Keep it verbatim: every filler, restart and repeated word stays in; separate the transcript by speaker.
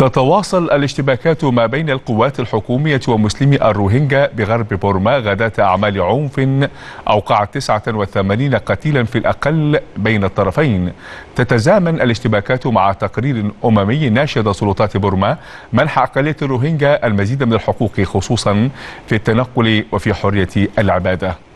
Speaker 1: تتواصل الاشتباكات ما بين القوات الحكومية ومسلمي الروهينجا بغرب بورما غداة أعمال عنف أوقعت تسعة وثمانين قتيلا في الأقل بين الطرفين. تتزامن الاشتباكات مع تقرير أممي ناشد سلطات بورما منح أقلية الروهينجا المزيد من الحقوق خصوصا في التنقل وفي حرية العبادة.